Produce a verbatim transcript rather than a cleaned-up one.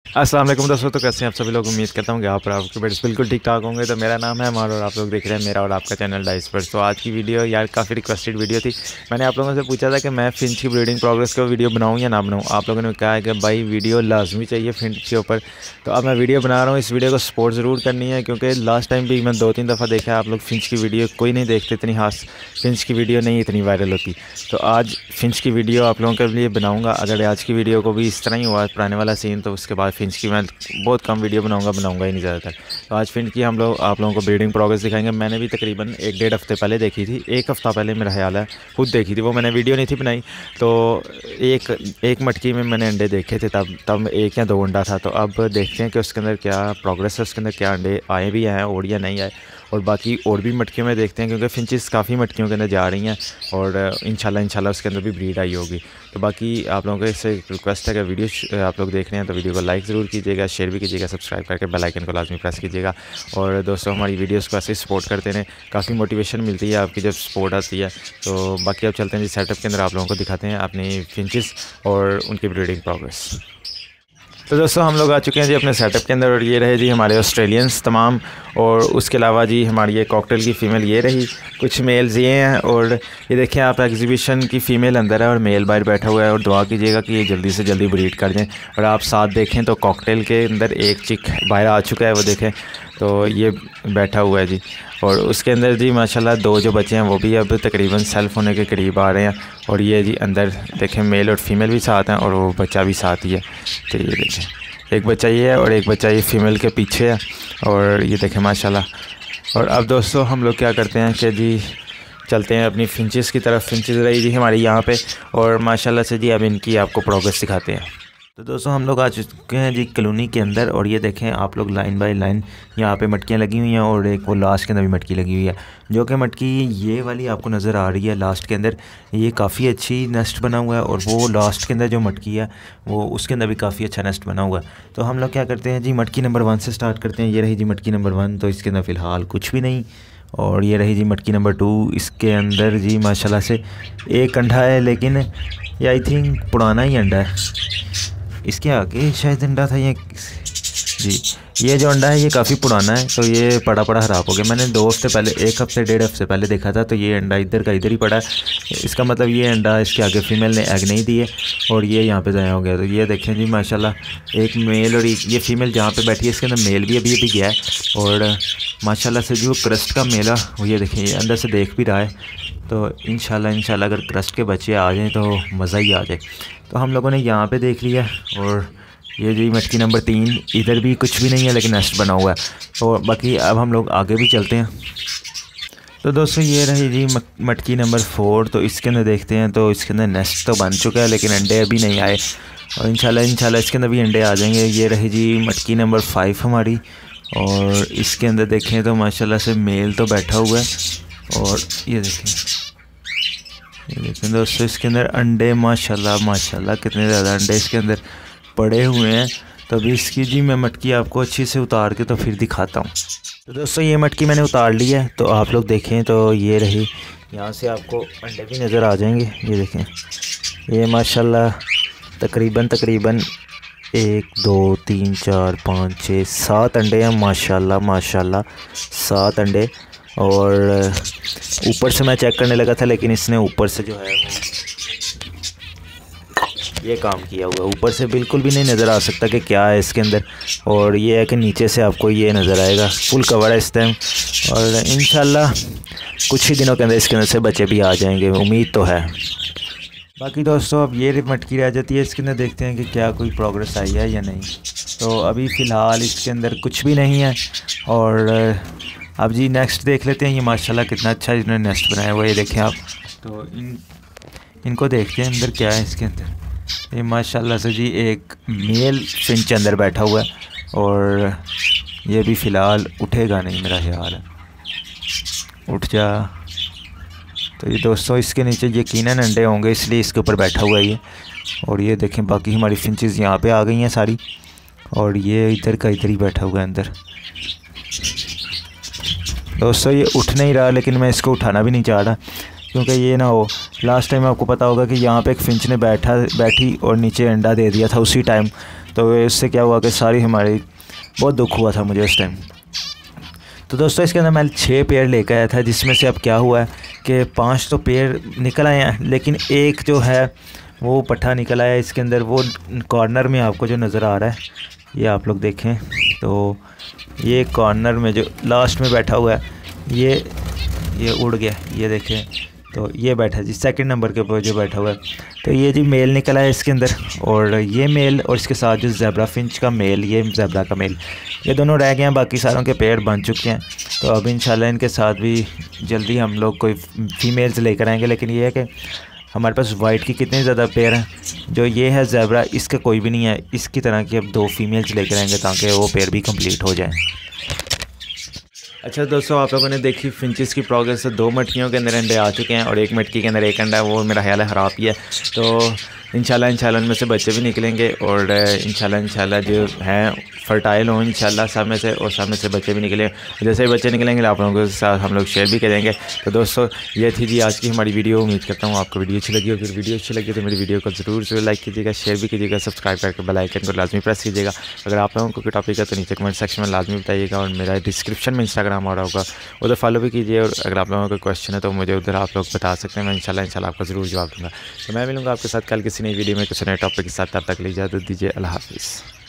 अस्सलाम वालेकुम दोस्तों। तो कैसे हैं आप सभी लोग। उम्मीद करता हूँ कि आप और आपके बेट्स बिल्कुल ठीक ठाक होंगे। तो मेरा नाम है अमर और आप लोग देख रहे हैं मेरा और आपका चैनल डाइस बर्ड्स। तो आज की वीडियो यार काफ़ी रिक्वेस्टेड वीडियो थी। मैंने आप लोगों से पूछा था कि मैं फिंच की ब्रीडिंग प्रोग्रेस का वीडियो बनाऊँ या ना बनाऊँ। आप लोगों ने कहा है कि भाई वीडियो लाजमी चाहिए फिंच के ऊपर। तो अब मैं वीडियो बना रहा हूँ। इस वीडियो को सपोर्ट ज़रूर करनी है क्योंकि लास्ट टाइम भी मैं दो तीन दफ़ा देखा आप लोग फिंच की वीडियो कोई नहीं देखते, इतनी खास फिंच की वीडियो नहीं इतनी वायरल होती। तो आज फिंच की वीडियो आप लोगों के लिए बनाऊँगा। अगर आज की वीडियो को भी इस तरह ही हुआ पुराने वाला सीन तो उसके बाद फिंच की मैं बहुत कम वीडियो बनाऊंगा बनाऊंगा ही नहीं ज़्यादातर। तो आज फिंच की हम लोग आप लोगों को ब्रीडिंग प्रोग्रेस दिखाएंगे। मैंने भी तकरीबन एक डेढ़ हफ्ते पहले देखी थी, एक हफ़्ता पहले मेरा ख्याल है खुद देखी थी। वो मैंने वीडियो नहीं थी बनाई। तो एक एक मटकी में मैंने अंडे देखे थे, तब तब एक या दो अंडा था। तो अब देखते हैं कि उसके अंदर क्या प्रोग्रेस है, उसके अंदर क्या अंडे आए भी हैं और या नहीं आए। और बाकी और भी मटकियों में देखते हैं क्योंकि फिंचेस काफ़ी मटकियों के अंदर जा रही हैं और इंशाल्लाह इंशाल्लाह उसके अंदर भी ब्रीड आई होगी। तो बाकी आप लोगों को इससे रिक्वेस्ट है कि वीडियो आप लोग देख रहे हैं तो वीडियो को लाइक ज़रूर कीजिएगा, शेयर भी कीजिएगा, सब्सक्राइब करके बेल आइकन को लाजमी प्रेस कीजिएगा। और दोस्तों हमारी वीडियोस को ऐसे सपोर्ट करते रहें, काफ़ी मोटिवेशन मिलती है आपकी जब सपोर्ट आती है। तो बाकी अब चलते हैं जी सेटअप के अंदर, आप लोगों को दिखाते हैं अपनी फिंचेस और उनकी ब्रीडिंग प्रोग्रेस। तो दोस्तों हम लोग आ चुके हैं जी अपने सेटअप के अंदर और ये रहे जी हमारे ऑस्ट्रेलियंस तमाम। और उसके अलावा जी हमारी ये कॉकटेल की फ़ीमेल ये रही, कुछ मेल्स ये हैं। और ये देखें आप एग्जीबिशन की फ़ीमेल अंदर है और मेल बाहर बैठा हुआ है। और दुआ कीजिएगा कि ये जल्दी से जल्दी ब्रीड कर जाएँ। और आप साथ देखें तो कॉकटेल के अंदर एक चिक बाहर आ चुका है, वो देखें तो ये बैठा हुआ है जी। और उसके अंदर जी माशाल्लाह दो जो बच्चे हैं वो भी अब तकरीबन सेल्फ़ होने के करीब आ रहे हैं। और ये जी अंदर देखें मेल और फीमेल भी साथ हैं और वो बच्चा भी साथ ही है। तो ये देखें एक बच्चा ये है और एक बच्चा ये फीमेल के पीछे है। और ये देखें माशाल्लाह। और अब दोस्तों हम लोग क्या करते हैं कि जी चलते हैं अपनी फिंचेस की तरफ। फिंचेस रही जी हमारी यहाँ पे और माशाल्लाह से जी अब इनकी आपको प्रोग्रेस दिखाते हैं। तो दोस्तों हम लोग आ चुके हैं जी कॉलोनी के अंदर और ये देखें आप लोग लाइन बाय लाइन यहाँ पे मटकियाँ लगी हुई हैं और एक वो लास्ट के अंदर भी मटकी लगी हुई है। जो कि मटकी ये वाली आपको नज़र आ रही है लास्ट के अंदर, ये काफ़ी अच्छी नेस्ट बना हुआ है। और वो लास्ट के अंदर जो मटकी है वो उसके अंदर भी काफ़ी अच्छा नेस्ट बना हुआ है। तो हम लोग क्या करते हैं जी मटकी नंबर वन से स्टार्ट करते हैं। ये रही जी मटकी नंबर वन, तो इसके अंदर फ़िलहाल कुछ भी नहीं। और ये रही जी मटकी नंबर टू, इसके अंदर जी माशाल्लाह से एक अंडा है, लेकिन ये आई थिंक पुराना ही अंडा है। इसके आगे शायद अंडा था ये जी। ये जो अंडा है ये काफ़ी पुराना है, तो ये पड़ा पड़ा ख़राब हो गया। मैंने दो हफ्ते पहले, एक हफ्ते डेढ़ हफ्ते पहले देखा था, तो ये अंडा इधर का इधर ही पड़ा है। इसका मतलब ये अंडा इसके आगे फीमेल ने एग नहीं दिए और ये यहाँ पे ज़ाया हो गया। तो ये देखें जी माशाल्लाह एक मेल और एक ये फीमेल जहाँ पे बैठी है इसके अंदर मेल भी अभी अभी गया है। और माशाल्लाह से जो क्रस्ट का मेला वो ये देखें ये अंदर से देख भी रहा है। तो इंशाल्लाह इंशाल्लाह अगर क्रस्ट के बच्चे आ जाएँ तो मज़ा ही आ जाए। तो हम लोगों ने यहाँ पे देख लिया। और ये जी मटकी नंबर तीन, इधर भी कुछ भी नहीं है लेकिन नेस्ट बना हुआ है। और बाकी अब हम लोग आगे भी चलते हैं। तो दोस्तों ये रही जी मटकी नंबर फोर, तो इसके अंदर देखते हैं। तो इसके अंदर नेस्ट तो बन चुका है लेकिन अंडे अभी नहीं आए और इंशाल्लाह इंशाल्लाह इसके अंदर भी अंडे आ जाएंगे। ये रही जी मटकी नंबर फाइव हमारी और इसके अंदर देखें तो माशाल्लाह से मेल तो बैठा हुआ है। और ये देखें ये देखें दोस्तों इसके अंदर अंडे माशाल्लाह माशाल्लाह कितने ज़्यादा अंडे इसके अंदर पड़े हुए हैं। तो अभी इसकी जी मैं मटकी आपको अच्छी से उतार के तो फिर दिखाता हूँ। तो दोस्तों ये मटकी मैंने उतार ली है, तो आप लोग देखें तो ये रही, यहाँ से आपको अंडे भी नज़र आ जाएंगे। ये देखें ये माशाल्लाह तकरीबन तकरीबन एक दो तीन चार पाँच छः सात अंडे हैं माशाल्लाह माशाल्लाह सात अंडे। और ऊपर से मैं चेक करने लगा था लेकिन इसने ऊपर से जो है ये काम किया हुआ, ऊपर से बिल्कुल भी नहीं नज़र आ सकता कि क्या है इसके अंदर। और ये है कि नीचे से आपको ये नज़र आएगा, फुल कवर है इस टाइम। और इंशाल्लाह कुछ ही दिनों के अंदर इसके अंदर से बच्चे भी आ जाएंगे, उम्मीद तो है। बाकी दोस्तों अब ये मटकी रह जाती है, इसके अंदर देखते हैं कि क्या कोई प्रोग्रेस आई है या नहीं। तो अभी फ़िलहाल इसके अंदर कुछ भी नहीं है। और अब जी नेक्स्ट देख लेते हैं। ये माशाल्लाह कितना अच्छा इन्होंने नेस्ट बनाया हुआ है, ये देखें आप। तो इन इनको देखते हैं अंदर क्या है इसके अंदर। ये माशाल्लाह से जी एक मेल फिंच अंदर बैठा हुआ है और ये भी फ़िलहाल उठेगा नहीं मेरा ख्याल है, उठ जा। तो ये दोस्तों इसके नीचे यकीनन अंडे होंगे इसलिए इसके ऊपर बैठा हुआ है ये। और ये देखें बाकी हमारी फिंचेस यहाँ पे आ गई हैं सारी और ये इधर का इधर ही बैठा हुआ है अंदर। दोस्तों ये उठ नहीं रहा लेकिन मैं इसको उठाना भी नहीं चाह रहा क्योंकि ये ना हो लास्ट टाइम आपको पता होगा कि यहाँ पे एक फिंच ने बैठा बैठी और नीचे अंडा दे दिया था उसी टाइम। तो इससे क्या हुआ कि सारी हमारी बहुत दुख हुआ था मुझे उस टाइम। तो दोस्तों इसके अंदर मैं छः पेड़ लेकर आया था, जिसमें से अब क्या हुआ है कि पांच तो पेड़ निकल आए हैं, लेकिन एक जो है वो पट्ठा निकल आया इसके अंदर। वो कॉर्नर में आपको जो नज़र आ रहा है, ये आप लोग देखें तो ये कॉर्नर में जो लास्ट में बैठा हुआ है, ये ये उड़ गया, ये देखें तो ये बैठा जी सेकंड नंबर के ऊपर जो बैठा हुआ है। तो ये जी मेल निकला है इसके अंदर, और ये मेल और इसके साथ जो ज़ेब्रा फिंच का मेल, ये ज़ेब्रा का मेल, ये दोनों रह गए हैं। बाकी सारों के पेड़ बन चुके हैं। तो अब इंशाल्लाह इनके साथ भी जल्दी हम लोग कोई फीमेल्स लेकर आएंगे। लेकिन ये है कि हमारे पास वाइट की कितने ज़्यादा पेड़ हैं। जो ये है ज़ेब्रा, इसका कोई भी नहीं है। इसकी तरह की अब दो फीमेल्स लेकर आएंगे ताकि वो पेड़ भी कम्प्लीट हो जाए। अच्छा दोस्तों, आप लोगों ने देखी फिंचेस की प्रोग्रेस। दो मटकियों के अंदर अंडे आ चुके हैं और एक मटकी के अंदर एक अंडा है, वो मेरा ख्याल है ख़राब ही है। तो इंशाल्लाह इंशाल्लाह उनमें से बच्चे भी निकलेंगे और इंशाल्लाह इंशाल्लाह जो हैं फर्टाइल हों इंशाल्लाह सब में से, और सब में से बच्चे भी निकले। जैसे ही बच्चे निकलेंगे आप लोगों के साथ हम लोग शेयर भी करेंगे। तो दोस्तों ये थी जी आज की हमारी वीडियो। उम्मीद करता हूँ आपको वीडियो अच्छी लगी। अगर वीडियो अच्छी लगी तो मेरी वीडियो को ज़रूर ज़रूर लाइक कीजिएगा, शेयर भी कीजिएगा, सब्सक्राइब करके बेल आइकन को लाजमी प्रेस कीजिएगा। अगर आप लोगों को कोई टॉपिक है तो नीचे कमेंट सेक्शन में लाजमी बताइएगा, और मेरा डिस्क्रिप्शन में इंस्टाग्राम आ रहा होगा, उधर फॉलो भी कीजिए। और अगर आप लोगों का क्वेश्चन है तो मुझे उधर आप लोग बता सकते हैं, मैं इंशाल्लाह इंशाल्लाह आपका ज़रूर जवाब दूँगा। तो मैं मिलूँगा आपके साथ कल किसी नई वीडियो में किसी नए टॉपिक के साथ। तब तक लीजिए इजाज़त दीजिए। अल्लाह हाफ़िज़।